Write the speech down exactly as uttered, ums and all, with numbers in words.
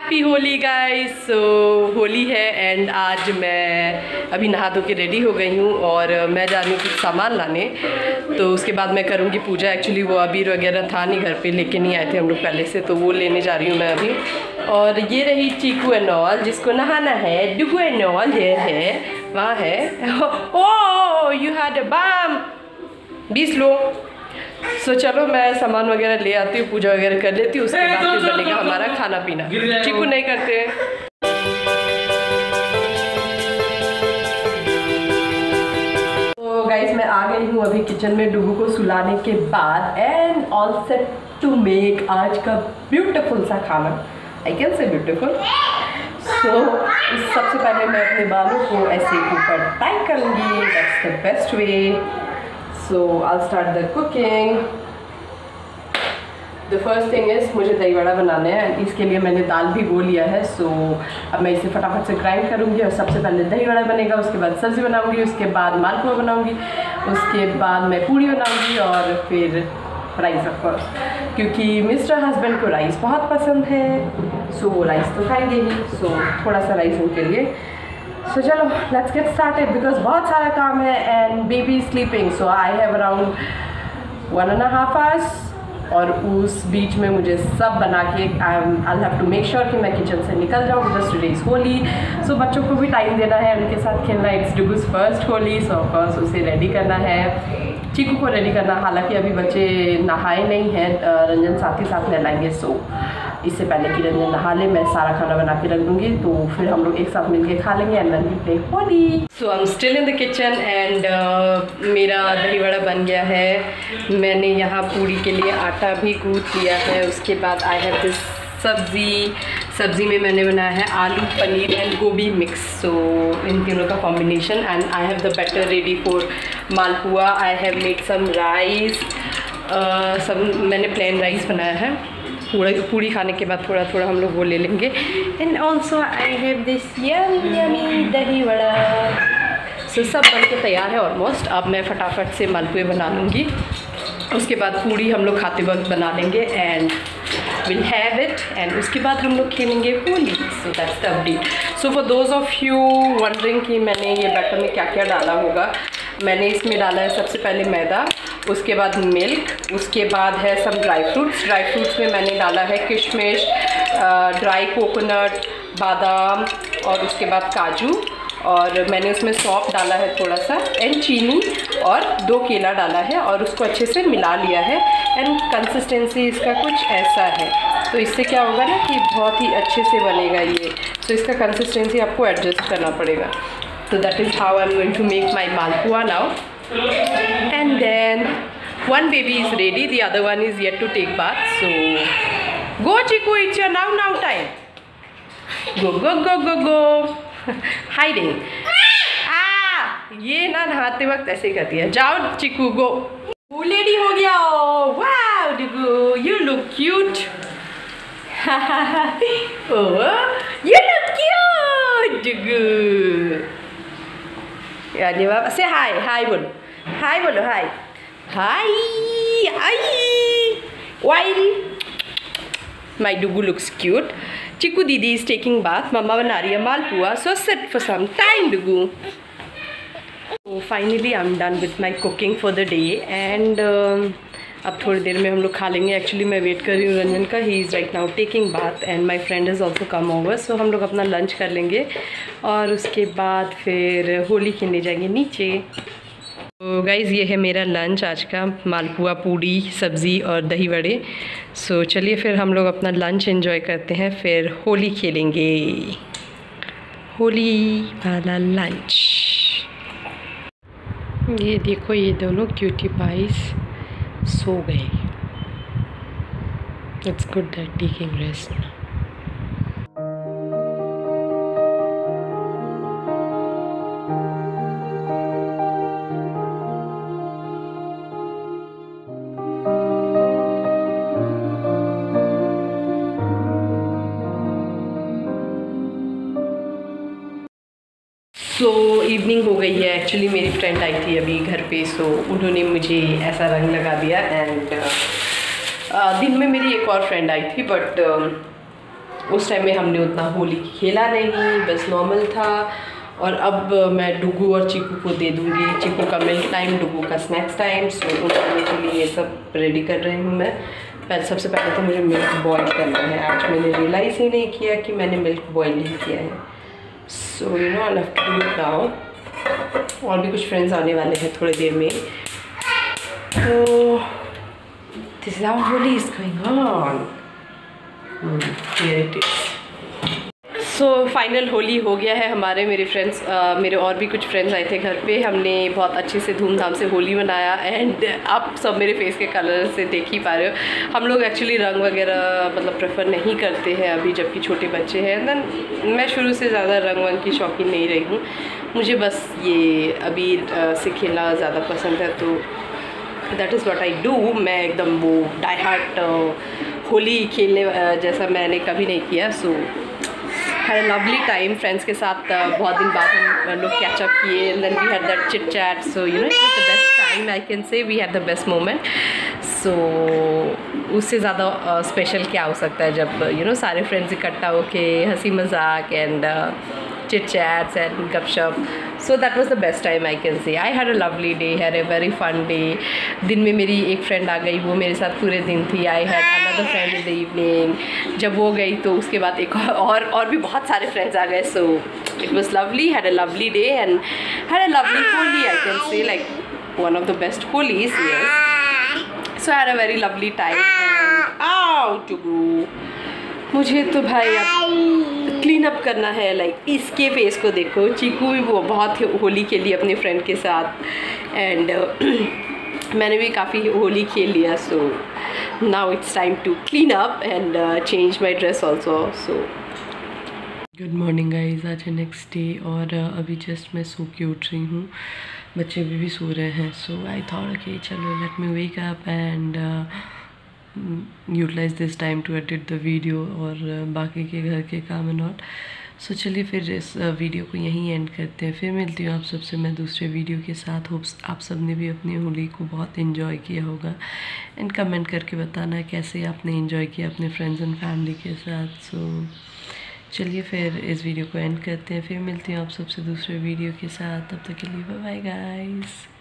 Happy Holi guys. So Holi है and आज मैं अभी नहा धो के रेडी हो गई हूँ और मैं जा रही हूँ कुछ सामान लाने, तो उसके बाद मैं करूँगी पूजा। एक्चुअली वो अबीर वगैरह था नहीं घर पे, लेके नहीं आए थे हम लोग पहले से, तो वो लेने जा रही हूँ मैं अभी। और ये रही चीकू एंड ऑल, जिसको नहाना है, डुगू एंड ऑल ये है, वहाँ है। ओ यू हैड अ बम, बीस लो। सो so, चलो मैं सामान वगैरह ले आती हूँ, पूजा वगैरह कर लेती हूँ, उसके बाद फिर बनेगा हमारा खाना पीना। चीकू नहीं करते हैं। तो गाइस मैं आ गई हूँ अभी किचन में डुगू को सुलाने के बाद and all set to make आज का ब्यूटीफुल सा खाना। आई कैन से ब्यूटीफुल। सो सबसे पहले मैं अपने बालों को ऐसे ऊपर टाई करूँगी, that's the best way. So I'll start the cooking. The first thing is मुझे दही वड़ा बनाना है, इसके लिए मैंने दाल भी गो लिया है। सो so, अब मैं इसे फटाफट से ग्राइंड करूँगी और सबसे पहले दही वड़ा बनेगा, उसके बाद सब्ज़ी बनाऊँगी, उसके बाद मालपुआ बनाऊँगी, उसके बाद मैं पूड़ी बनाऊँगी और फिर राइस ऑफ कोर्स, क्योंकि मिस्टर हस्बैंड को राइस बहुत पसंद है। सो so, वो राइस तो खाएंगे ही। सो so, थोड़ा सा राइस उनके लिए। सो so, चलो लेट्स गेट स्टार्टेड बिकॉज बहुत सारा काम है and baby sleeping. So I have around one and half hours और उस बीच में मुझे सब बना के I I have to make sure कि मैं किचन से निकल जाऊँ because today is Holi. So बच्चों को भी टाइम देना है, उनके साथ खेलना। It's Dugu's first Holi, so of course उसे रेडी करना है, चीकू को रेडी करना। हालांकि अभी बच्चे नहाए नहीं हैं, रंजन साथ ही साथ नहलाएंगे। सो इससे पहले कि रंजन नहा ले मैं सारा खाना बना के रख दूँगी, तो फिर हम लोग एक साथ मिलके खा लेंगे and then we play Holi. So I am still in the kitchen and मेरा दही वड़ा बन गया है। मैंने यहाँ पूड़ी के लिए आटा भी गूँथ लिया है। उसके बाद आई हैव दिस सब्ज़ी। सब्ज़ी में मैंने बनाया है आलू पनीर एंड गोभी मिक्स, सो इन तीनों का combination. And I have the batter ready for malpua. I have made some rice, सब मैंने प्लेन राइस बनाया है। पूरा पूड़ी खाने के बाद थोड़ा थोड़ा हम लोग वो ले लेंगे। And also I have this yummy yummy dahi vada. सो सब बन के तैयार है ऑलमोस्ट। अब मैं फटाफट से मालपुए बना लूँगी, उसके बाद पूड़ी हम लोग खाते वक्त बना लेंगे and will have it. And उसके बाद हम लोग खेलेंगे Holi. So that's the update. So for those of you wondering कि मैंने ये बैटर में क्या क्या डाला होगा, मैंने इसमें डाला है सबसे पहले मैदा, उसके बाद मिल्क, उसके बाद है सब ड्राई फ्रूट्स। ड्राई फ्रूट्स में मैंने डाला है किशमिश, ड्राई कोकोनट, बादाम और उसके बाद काजू, और मैंने उसमें सौंफ डाला है थोड़ा सा एंड चीनी और दो केला डाला है और उसको अच्छे से मिला लिया है। एंड कंसिस्टेंसी इसका कुछ ऐसा है, तो इससे क्या होगा ना कि बहुत ही अच्छे से बनेगा ये। तो इसका कंसिस्टेंसी आपको एडजस्ट करना पड़ेगा। So that is how I'm going to make my malpua now. And then one baby is ready, the other one is yet to take bath. So go Chiku, it's your now now time. Go go go go go. Hiding. Ah, ये ना नहाते वक्त ऐसे करती है। जाओ चिकू गो। वो lady हो गया। Wow, Chiku, you look cute. Oh, you look cute, Chiku. यानी बाबा से हाय हाय बोलो, हाय बोलो, hi hi hi. While my Dugu looks cute. Chiku दीदी इज टेकिंग बाथ, मम्मा बना रही है malpua. So sit for some time Dugu. तो finally I am done with my cooking for the day and अब थोड़ी देर में हम लोग खा लेंगे। एक्चुअली मैं वेट कर रही हूँ रंजन का, he is right now taking bath and my friend is also come over. So हम लोग अपना लंच कर लेंगे और उसके बाद फिर होली खेलने जाएंगे नीचे। तो गाइज़ ये है मेरा लंच आज का, मालपुआ, पूड़ी, सब्ज़ी और दही वड़े। सो चलिए फिर हम लोग अपना लंच एंजॉय करते हैं, फिर होली खेलेंगे, होली वाला लंच। ये देखो ये दोनों क्यूटी पाइस सो गए। It's good that taking rest. So so, evening हो गई है। एक्चुअली मेरी फ्रेंड आई थी अभी घर पे, सो so, उन्होंने मुझे ऐसा रंग लगा दिया एंड uh, दिन में मेरी एक और फ्रेंड आई थी, बट uh, उस टाइम में हमने उतना होली खेला नहीं, बस नॉर्मल था। और अब मैं डुगू और चीकू को दे दूँगी, चीकू का मिल्क टाइम, डुगू का स्नैक्स टाइम। सो उन दोनों के लिए ये सब रेडी कर रही हूँ मैं। पहले सबसे पहले तो मुझे मिल्क बॉईल करना है। आज मैंने रियलाइज़ ही नहीं किया कि मैंने मिल्क बॉईल नहीं किया है। So you know I have to do it now. और भी कुछ फ्रेंड्स आने वाले हैं थोड़ी देर में, तो this is how Holi is going on. Here it is. So final Holi हो गया है हमारे। मेरे फ्रेंड्स uh, मेरे और भी कुछ फ्रेंड्स आए थे घर पे। हमने बहुत अच्छे से धूमधाम से होली मनाया। एंड आप सब मेरे फेस के कलर से देख ही पा रहे हो। हम लोग एक्चुअली रंग वगैरह मतलब प्रेफर नहीं करते हैं अभी, जबकि छोटे बच्चे हैं। देन मैं शुरू से ज़्यादा रंग वंग की शौकीन नहीं रही हूँ। मुझे बस ये अबीर uh, से खेलना ज़्यादा पसंद है, तो that is what I do. मैं एकदम वो डाई हार्ट uh, होली खेलने uh, जैसा मैंने कभी नहीं किया। So had a lovely time friends के साथ। uh, बहुत दिन बाद हम लोग कैचअप किए। Then we had that chit chat. So you know it was the best time, I can say we had the best moment. So उससे ज़्यादा स्पेशल uh, क्या हो सकता है जब यू you नो know, सारे फ्रेंड्स इकट्ठा होके हंसी मजाक एंड चिट चैट्स एंड गपशप। So that was the best time, I can say. I had a lovely day, had a very fun day. दिन में मेरी एक फ्रेंड आ गई, वो मेरे साथ पूरे दिन थी। I had another friend in the evening. जब वो गई तो उसके बाद एक और और भी बहुत सारे फ्रेंड्स आ गए। So it was lovely, had a lovely day and had a lovely Holi, I can say, like one of the best Holis, yes. So had a very lovely time. आओ टुगू, मुझे तो भाई अब क्लीन अप करना है। लाइक इसके फेस को देखो, चीकू भी वो बहुत होली खेली अपने फ्रेंड के साथ। एंड uh, मैंने भी काफ़ी होली खेल लिया। So now it's time to clean up and change my dress also. So good morning guys, आज है नेक्स्ट डे। और uh, अभी जस्ट मैं सो के उठ रही हूँ, बच्चे भी, भी सो रहे हैं। सो आई थॉट कि चलो let me wake up and utilize this time to edit the video और uh, बाकी के घर के काम एंड ऑल। सो चलिए फिर इस वीडियो uh, को यहीं एंड करते हैं। फिर मिलती हूँ आप सबसे मैं दूसरे वीडियो के साथ। होप्स आप सब ने भी अपनी होली को बहुत इन्जॉय किया होगा। एंड कमेंट करके बताना कैसे आपने इन्जॉय किया अपने फ्रेंड्स एंड फैमिली के साथ। सो so, चलिए फिर इस वीडियो को एंड करते हैं। फिर मिलती हूँ आप सबसे दूसरे वीडियो के साथ। तब तक के लिए बाय बाय गाइस।